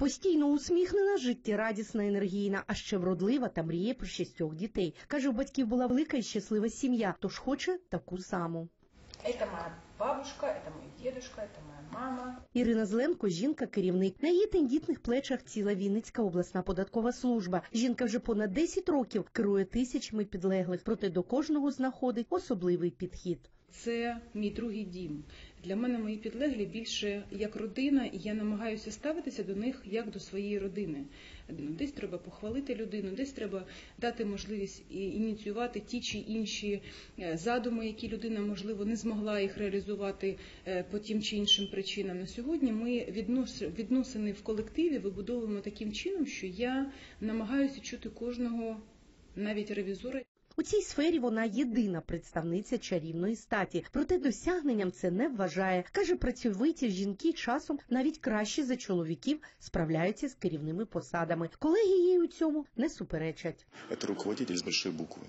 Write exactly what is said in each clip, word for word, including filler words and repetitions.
Постійно усміхнена, життєрадісна, енергійна, а ще вродлива та мріє про шістьох дітей. Каже, у батьків була велика і щаслива сім'я, тож хоче таку саму. Это моя бабушка, это мой дедушка, это моя мама. Ірина Зленко – жінка-керівник. На її тендітних плечах ціла Вінницька обласна податкова служба. Жінка вже понад десять років керує тисячами підлеглих, проте до кожного знаходить особливий підхід. Це мій другий дім. Для мене мої підлеглі більше як родина, і я намагаюся ставитися до них як до своєї родини. Десь треба похвалити людину, десь треба дати можливість ініціювати ті чи інші задуми, які людина, можливо, не змогла їх реалізувати по тим чи іншим причинам. На сьогодні ми відносини в колективі вибудовуємо таким чином, що я намагаюся чути кожного, навіть ревізора. У цій сфері вона єдина представниця чарівної статі. Проте досягненням це не вважає. Каже, працьовиті жінки часом навіть краще за чоловіків справляються з керівними посадами. Колеги їй у цьому не суперечать. Це руководитель з великої букви.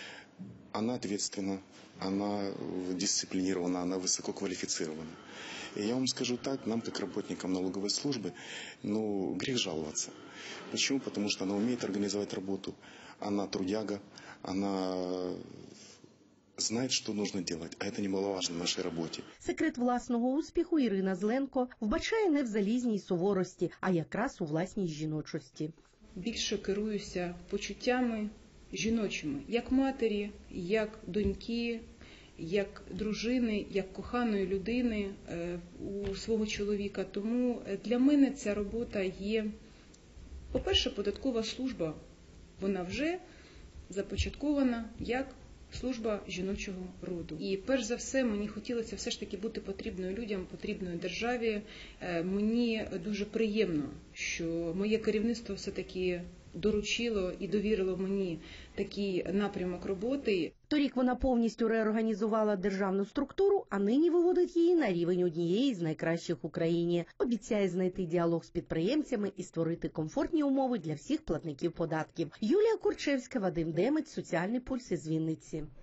Она ответственна, она дисциплинирована, она высококвалифицирована. И я вам скажу так, нам, как работникам налоговой службы, ну, грех жаловаться. Почему? Потому что она умеет организовать работу, она трудяга, она знает, что нужно делать, а это немаловажно в нашей роботі. Секрет власного успіху Ірина Зленко вбачає не в залізній суворості, а якраз у власній жіночості. Більше керуюся почуттями жіночими, як матері, як доньки, як дружини, як коханої людини у свого чоловіка. Тому для мене ця робота є, по-перше, податкова служба, вона вже започаткована як служба жіночого роду. І перш за все мені хотілося все ж таки бути потрібною людям, потрібною державі. Мені дуже приємно, що моє керівництво все-таки доручило і довірило мені такий напрямок роботи. Торік вона повністю реорганізувала державну структуру, а нині виводить її на рівень однієї з найкращих в Україні. Обіцяє знайти діалог з підприємцями і створити комфортні умови для всіх платників податків. Юлія Курчевська, Вадим Демець, Соціальний пульс із Вінниці.